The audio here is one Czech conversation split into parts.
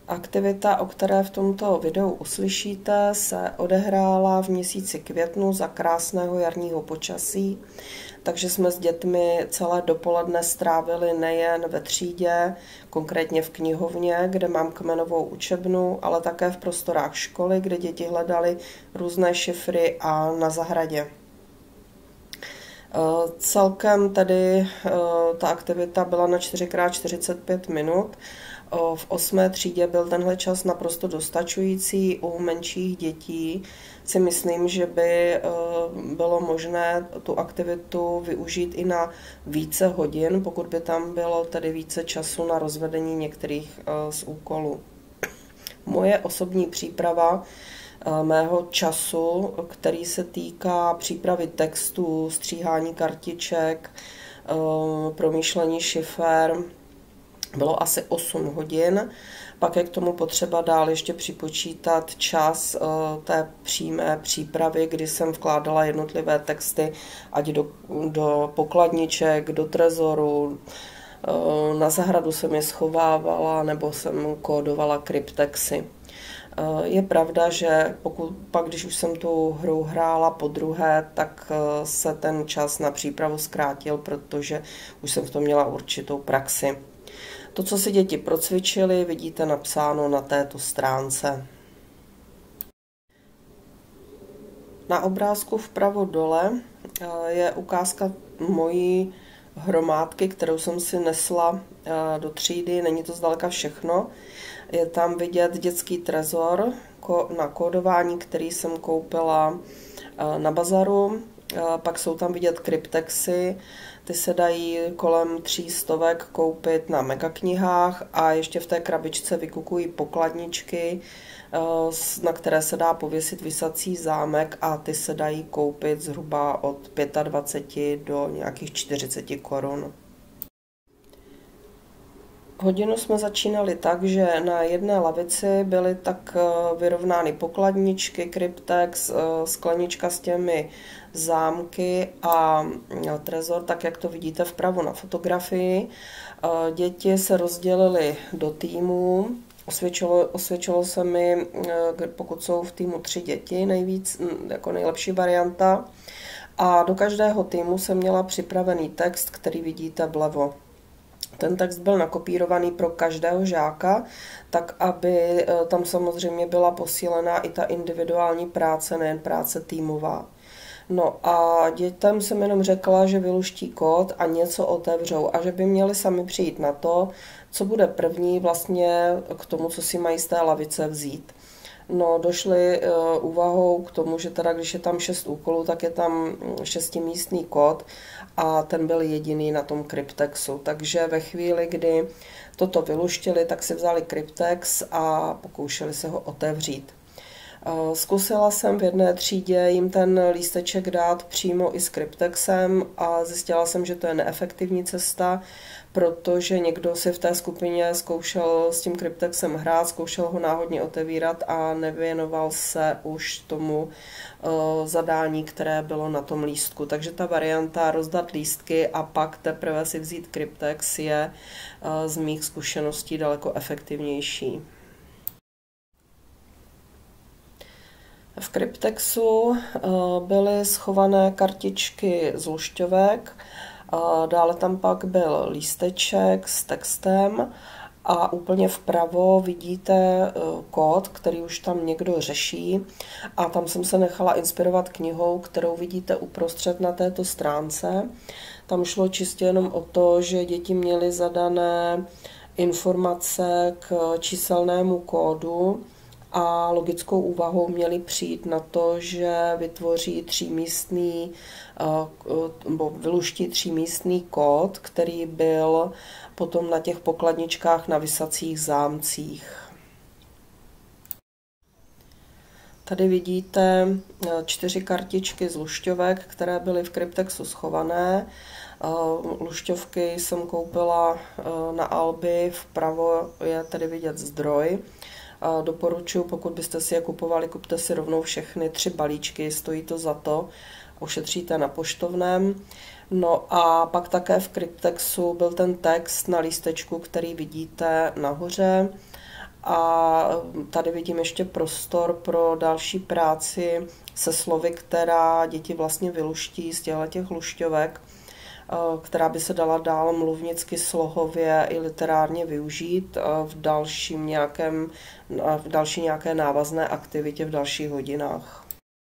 Aktivita, o které v tomto videu uslyšíte, se odehrála v měsíci květnu za krásného jarního počasí, takže jsme s dětmi celé dopoledne strávili nejen ve třídě, konkrétně v knihovně, kde mám kmenovou učebnu, ale také v prostorách školy, kde děti hledaly různé šifry a na zahradě. Celkem tedy ta aktivita byla na 4x45 minut. V 8. třídě byl tenhle čas naprosto dostačující. U menších dětí si myslím, že by bylo možné tu aktivitu využít i na více hodin, pokud by tam bylo tedy více času na rozvedení některých z úkolů. Moje osobní příprava mého času, který se týká přípravy textů, stříhání kartiček, promýšlení šifer, bylo asi 8 hodin. Pak je k tomu potřeba dál ještě připočítat čas té přímé přípravy, kdy jsem vkládala jednotlivé texty, ať do pokladniček, do trezoru, na zahradu jsem je schovávala, nebo jsem kódovala kryptexy. Je pravda, že když už jsem tu hru hrála podruhé, tak se ten čas na přípravu zkrátil, protože už jsem v tom měla určitou praxi. To, co si děti procvičily, vidíte napsáno na této stránce. Na obrázku vpravo dole je ukázka mojí hromádky, kterou jsem si nesla do třídy. Není to zdaleka všechno. Je tam vidět dětský trezor na kódování, který jsem koupila na bazaru. Pak jsou tam vidět kryptexy, ty se dají kolem 300 koupit na megaknihách a ještě v té krabičce vykukují pokladničky, na které se dá pověsit visací zámek a ty se dají koupit zhruba od 25 do nějakých 40 korun. Hodinu jsme začínali tak, že na jedné lavici byly tak vyrovnány pokladničky, kryptex, sklenička s těmi zámky a trezor, tak jak to vidíte vpravo na fotografii. Děti se rozdělily do týmů. Osvědčilo se mi, pokud jsou v týmu 3 děti, jako nejlepší varianta. A do každého týmu jsem měla připravený text, který vidíte vlevo. Ten text byl nakopírovaný pro každého žáka, tak aby tam samozřejmě byla posílená i ta individuální práce, nejen práce týmová. No a dětem jsem jenom řekla, že vyluští kód a něco otevřou a že by měli sami přijít na to, co bude první vlastně k tomu, co si mají z té lavice vzít. No, došli úvahou k tomu, že teda když je tam 6 úkolů, tak je tam 6místný kód a ten byl jediný na tom kryptexu. Takže ve chvíli, kdy toto vyluštili, tak si vzali kryptex a pokoušeli se ho otevřít. Zkusila jsem v jedné třídě jim ten lísteček dát přímo i s kryptexem a zjistila jsem, že to je neefektivní cesta, protože někdo si v té skupině zkoušel s tím kryptexem hrát, zkoušel ho náhodně otevírat a nevěnoval se už tomu zadání, které bylo na tom lístku. Takže ta varianta rozdat lístky a pak teprve si vzít kryptex je z mých zkušeností daleko efektivnější. V kryptexu byly schované kartičky z lušťovek, dále tam pak byl lísteček s textem a úplně vpravo vidíte kód, který už tam někdo řeší a tam jsem se nechala inspirovat knihou, kterou vidíte uprostřed na této stránce. Tam šlo čistě jenom o to, že děti měly zadané informace k číselnému kódu a logickou úvahou měli přijít na to, že vytvoří vyluští 3místný kód, který byl potom na těch pokladničkách na visacích zámcích. Tady vidíte 4 kartičky z lušťovek, které byly v kryptexu schované. Lušťovky jsem koupila na Albi, vpravo je tady vidět zdroj. Doporučuji, pokud byste si je kupovali, kupte si rovnou všechny 3 balíčky, stojí to za to, ušetříte na poštovném. No a pak také v kryptexu byl ten text na lístečku, který vidíte nahoře A tady vidím ještě prostor pro další práci se slovy, která děti vlastně vyluští z těch lušťovek, která by se dala dál mluvnicky, slohově i literárně využít v další nějaké návazné aktivitě v dalších hodinách.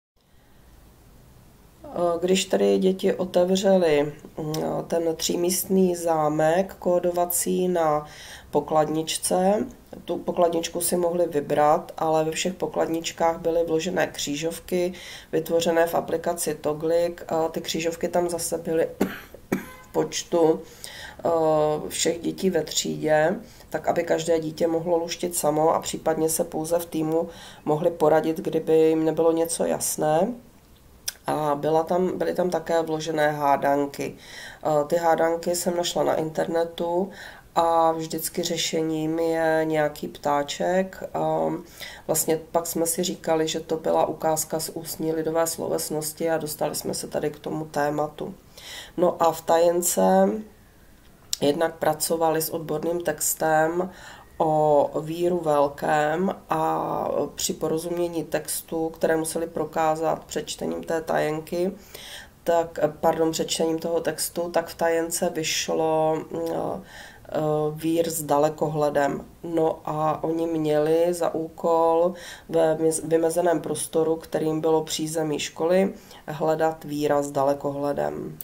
Když tedy děti otevřely ten třímístný zámek kódovací na pokladničce, tu pokladničku si mohli vybrat, ale ve všech pokladničkách byly vložené křížovky, vytvořené v aplikaci Toglik. Ty křížovky tam zase byly v počtu všech dětí ve třídě, tak aby každé dítě mohlo luštit samo a případně se pouze v týmu mohli poradit, kdyby jim nebylo něco jasné. A byly tam také vložené hádanky. Ty hádanky jsem našla na internetu a vždycky řešením je nějaký ptáček. Vlastně pak jsme si říkali, že to byla ukázka z ústní lidové slovesnosti a dostali jsme se tady k tomu tématu. No a v tajence jednak pracovali s odborným textem o víru velkém a při porozumění textu, které museli prokázat přečtením té tajenky, přečtením toho textu, tak v tajence vyšlo vír s dalekohledem. No a oni měli za úkol ve vymezeném prostoru, kterým bylo přízemí školy, hledat víra s dalekohledem.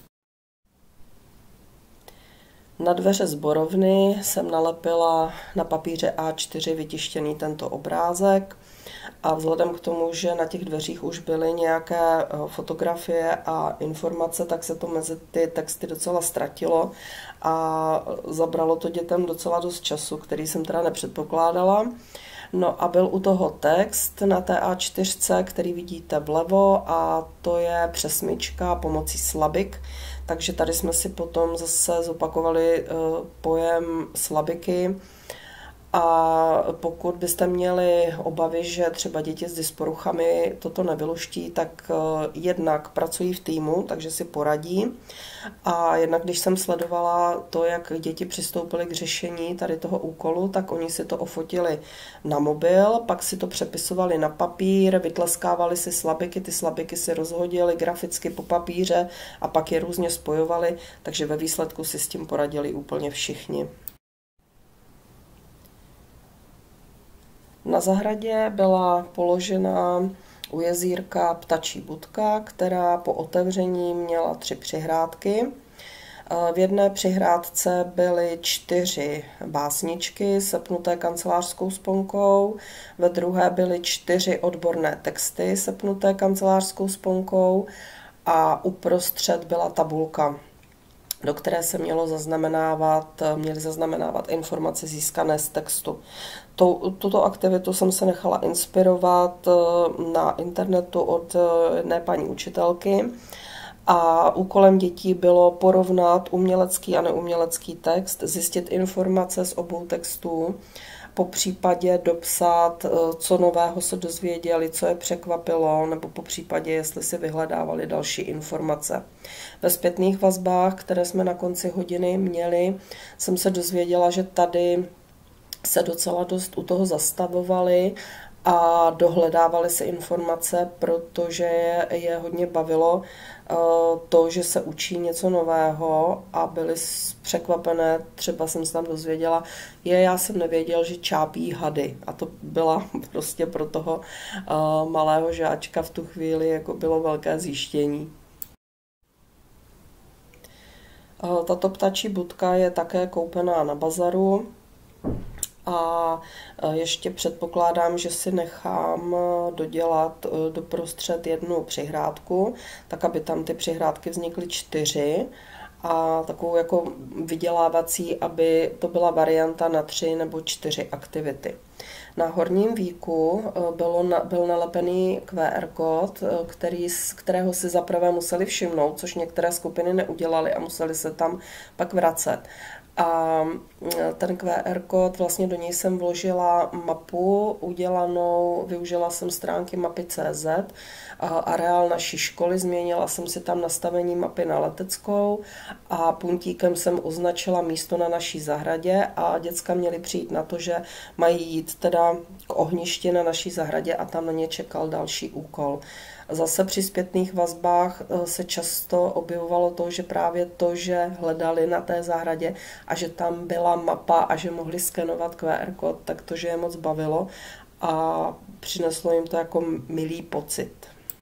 Na dveře sborovny jsem nalepila na papíře A4 vytištěný tento obrázek a vzhledem k tomu, že na těch dveřích už byly nějaké fotografie a informace, tak se to mezi ty texty docela ztratilo a zabralo to dětem docela dost času, který jsem teda nepředpokládala. No a byl u toho text na té A4, který vidíte vlevo, a to je přesmyčka pomocí slabik. Takže tady jsme si potom zase zopakovali pojem slabiky. A pokud byste měli obavy, že třeba děti s dysporuchami toto nevyluští, tak jednak pracují v týmu, takže si poradí. A jednak když jsem sledovala to, jak děti přistoupily k řešení tady toho úkolu, tak oni si to ofotili na mobil, pak si to přepisovali na papír, vytleskávali si slabiky, ty slabiky si rozhodili graficky po papíře a pak je různě spojovali, takže ve výsledku si s tím poradili úplně všichni. Na zahradě byla položena u jezírka ptačí budka, která po otevření měla 3 přihrádky. V jedné přihrádce byly 4 básničky sepnuté kancelářskou sponkou, ve druhé byly 4 odborné texty sepnuté kancelářskou sponkou a uprostřed byla tabulka, do které se měly zaznamenávat informace získané z textu. Tuto aktivitu jsem se nechala inspirovat na internetu od jedné paní učitelky a úkolem dětí bylo porovnat umělecký a neumělecký text, zjistit informace z obou textů, po případě dopsat, co nového se dozvěděli, co je překvapilo, nebo po případě, jestli si vyhledávali další informace. Ve zpětných vazbách, které jsme na konci hodiny měli, jsem se dozvěděla, že tady se docela dost u toho zastavovali a dohledávali si informace, protože je hodně bavilo to, že se učí něco nového a byli překvapené. Třeba jsem se tam dozvěděla, já jsem nevěděl, že čápí hady, a to byla prostě pro toho malého žáčka v tu chvíli jako bylo velké zjištění. Tato ptačí budka je také koupená na bazaru. A ještě předpokládám, že si nechám dodělat doprostřed jednu přihrádku, tak aby tam ty přihrádky vznikly 4 a takovou jako vydělávací, aby to byla varianta na 3 nebo 4 aktivity. Na horním víku byl nalepený QR kód, kterého si zaprvé museli všimnout, což některé skupiny neudělaly a museli se tam pak vracet. A ten QR kód, vlastně do něj jsem vložila mapu využila jsem stránky mapy.cz, areál naší školy, změnila jsem si tam nastavení mapy na Leteckou a puntíkem jsem označila místo na naší zahradě a děcka měly přijít na to, že mají jít teda k ohništi na naší zahradě a tam na ně čekal další úkol. Zase při zpětných vazbách se často objevovalo to, že právě to, že hledali na té zahradě a že tam byla mapa a že mohli skenovat QR kód, tak to, že je moc bavilo a přineslo jim to jako milý pocit.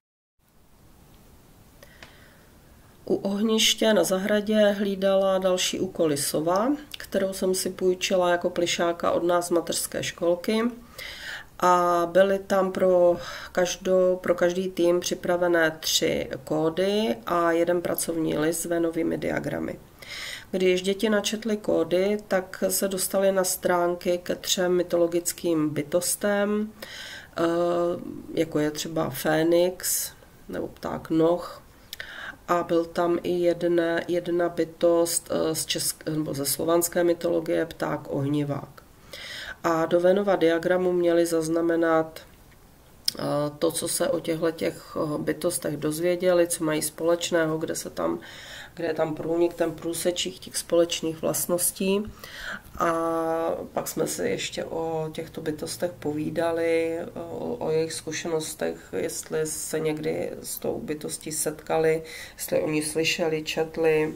U ohniště na zahradě hlídala další úkoly sova, kterou jsem si půjčila jako plišáka od nás z mateřské školky. A byly tam pro každý tým připravené 3 kódy a 1 pracovní list s vénovými diagramy. Když děti načetly kódy, tak se dostaly na stránky ke 3 mytologickým bytostem, jako je třeba Fénix nebo pták Noh. A byl tam i jedna bytost ze slovanské mytologie, pták Ohnivák. A do Vénova diagramu měli zaznamenat to, co se o těchto bytostech dozvěděli, co mají společného, kde je tam průnik, ten průsečík těch společných vlastností. A pak jsme si ještě o těchto bytostech povídali, o jejich zkušenostech, jestli se někdy s tou bytostí setkali, jestli oni slyšeli, četli.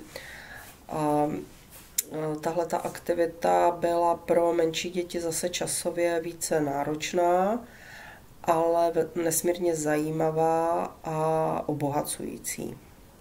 Tahle ta aktivita byla pro menší děti zase časově více náročná, ale nesmírně zajímavá a obohacující.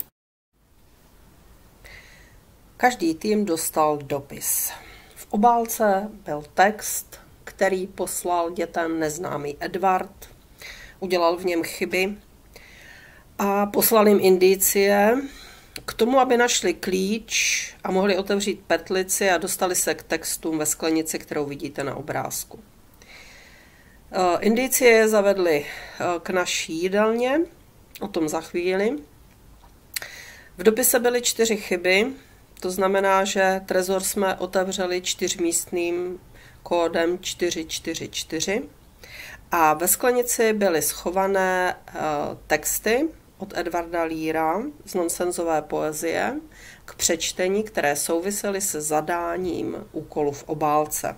Každý tým dostal dopis. V obálce byl text, který poslal dětem neznámý Edward, udělal v něm chyby a poslal jim indicie k tomu, aby našli klíč a mohli otevřít petlici a dostali se k textům ve sklenici, kterou vidíte na obrázku. Indicie zavedli k naší jídelně, o tom za chvíli. V dopise byly 4 chyby, to znamená, že trezor jsme otevřeli 4místným kódem 444 a ve sklenici byly schované texty od Edvarda Leara z nonsenzové poezie k přečtení, které souvisely se zadáním úkolu v obálce.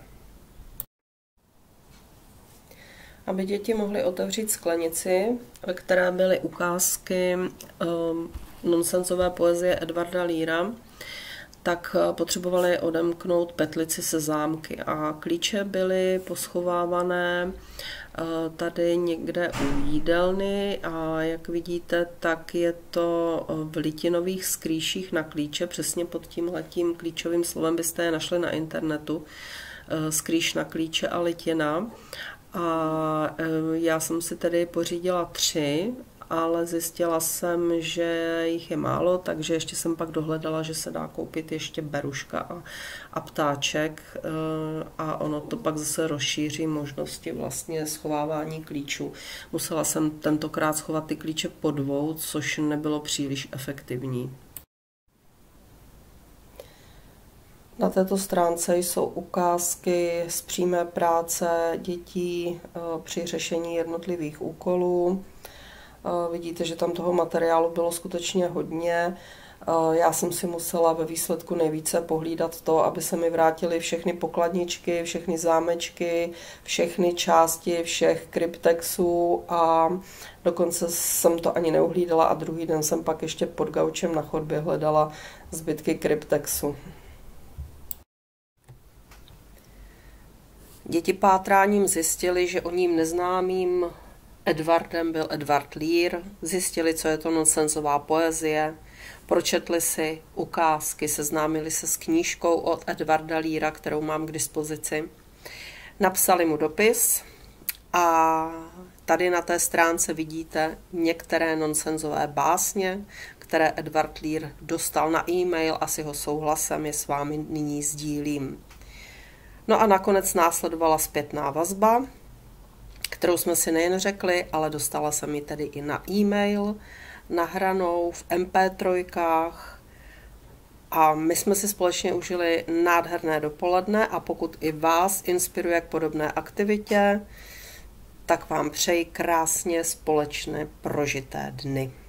Aby děti mohly otevřít sklenici, ve které byly ukázky nonsenzové poezie Edvarda Leara, tak potřebovali odemknout petlici se zámky a klíče byly poschovávané tady někde u jídelny a jak vidíte, tak je to v litinových skrýších na klíče, přesně pod tímhletím klíčovým slovem byste je našli na internetu, skrýš na klíče a litina. A já jsem si tedy pořídila 3, ale zjistila jsem, že jich je málo, takže ještě jsem pak dohledala, že se dá koupit ještě beruška a ptáček a ono to pak zase rozšíří možnosti vlastně schovávání klíčů. Musela jsem tentokrát schovat ty klíče po 2, což nebylo příliš efektivní. Na této stránce jsou ukázky z přímé práce dětí při řešení jednotlivých úkolů. Vidíte, že tam toho materiálu bylo skutečně hodně. Já jsem si musela ve výsledku nejvíce pohlídat to, aby se mi vrátily všechny pokladničky, všechny zámečky, všechny části všech kryptexů a dokonce jsem to ani neuhlídala a druhý den jsem pak ještě pod gaučem na chodbě hledala zbytky kryptexu. Děti pátráním zjistili, že o ním neznámým Edwardem byl Edward Lear, zjistili, co je to nonsenzová poezie, pročetli si ukázky, seznámili se s knížkou od Edwarda Leara, kterou mám k dispozici. Napsali mu dopis a tady na té stránce vidíte některé nonsenzové básně, které Edward Lear dostal na e-mail a s jeho souhlasem je s vámi nyní sdílím. No a nakonec následovala zpětná vazba, kterou jsme si nejen řekli, ale dostala jsem ji tedy i na e-mail, nahranou v MP3 a my jsme si společně užili nádherné dopoledne a pokud i vás inspiruje k podobné aktivitě, tak vám přeji krásně společné prožité dny.